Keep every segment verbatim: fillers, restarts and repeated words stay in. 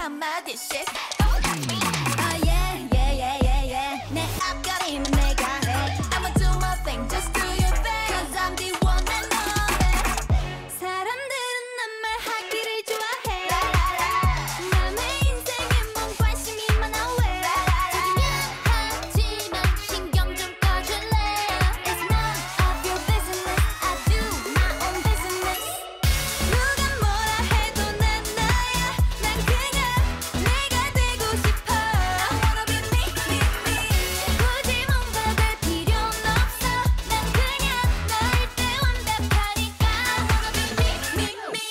한마디씩 Oh yeah yeah yeah yeah yeah 내 앞가림은 내가 해 I'ma do my thing just do your thing Cause I'm the one and only 사람들은 난 말하기를 좋아해 남의 인생에 뭔 관심이 많아 왜 중요하지만 신경 좀 꺼줄래 It's none of your business I do my own business 누가 뭐라 해도 난 나야 난 그냥 내가 되고 싶어 I wanna be me, me, me 굳이 뭔가 될 필요는 없어 난 그냥 너일 때 완벽하니까 I wanna be me, me, me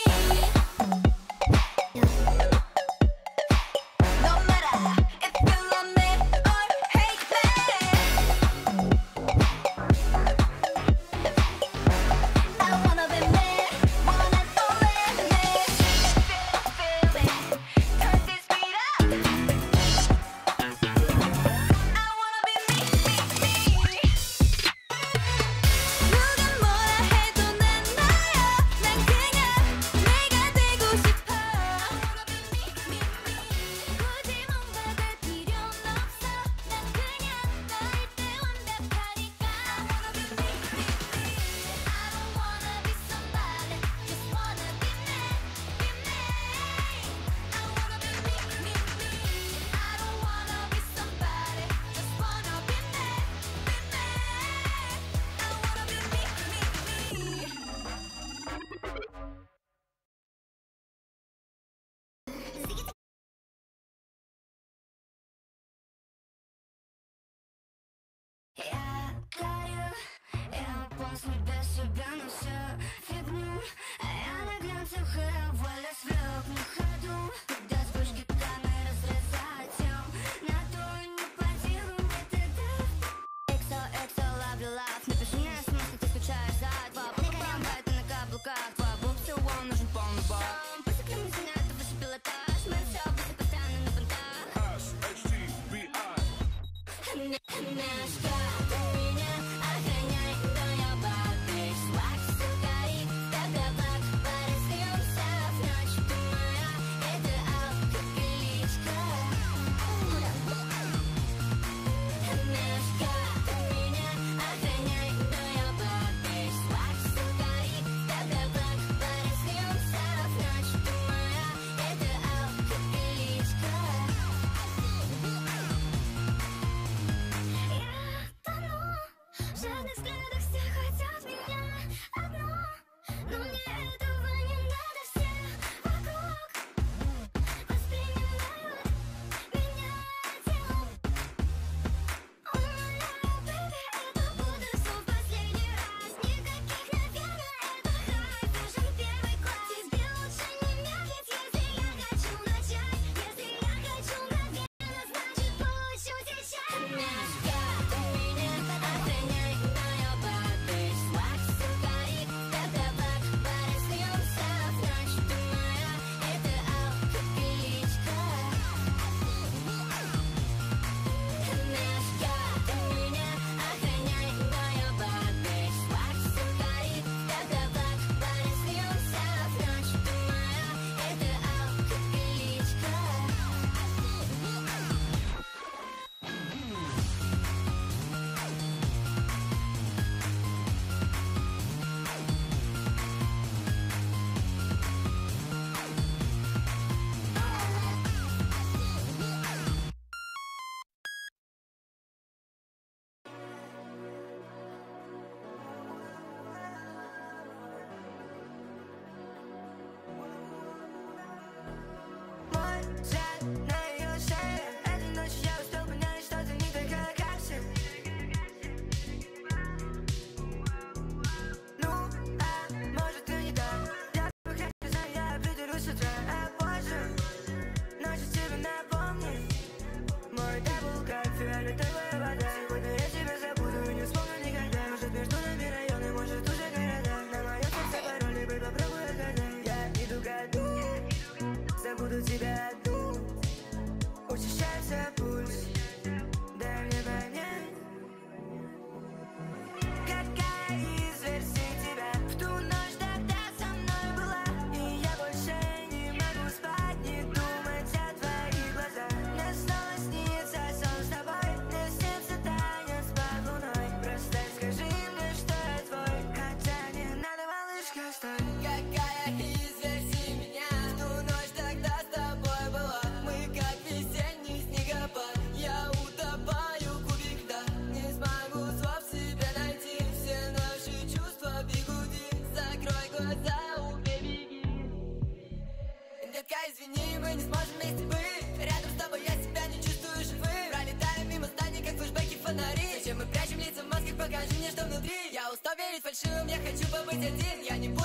No matter if you love me or hate me I wanna be me, one and only me Feel it, turn this beat up I wanna be me, me, me 누가 뭐라 해도 난 나야 난 그냥 내가 되고 싶어 I wanna be me, me, me 굳이 뭔가 될 필요는 없어 난 그냥 너일 때 완벽하니까 I wanna be me, me, me I don't wanna be somebody just wanna be me, be me I wanna be me, me, me I don't wanna be somebody just wanna be me, be me I wanna be me, me, me Я горю, я после без себя на всю фигню Я на глянцах и валюсь влёг на ходу Когда вспышки камеры разрезают тем На то и не планирую мне тогда Эксо, эксо, love you, love Напиши мне смс, как ты скучаешь за два Прям байты на каблуках Твой аукцион нужен полный бак Пусть мы снят, выше пилотаж Мы все будем постоянно на понтах Не ждать меня, охраняй, да я бабик Свак, сука извини, мы не сможем вместе быть. Рядом с тобой я себя не чувствую живым. Пролетаем мимо зданий, как флешбеки фонари. Зачем мы прячем лица в масках, покажи мне, что внутри. Я устал верить фальшивым, я хочу побыть один. Я не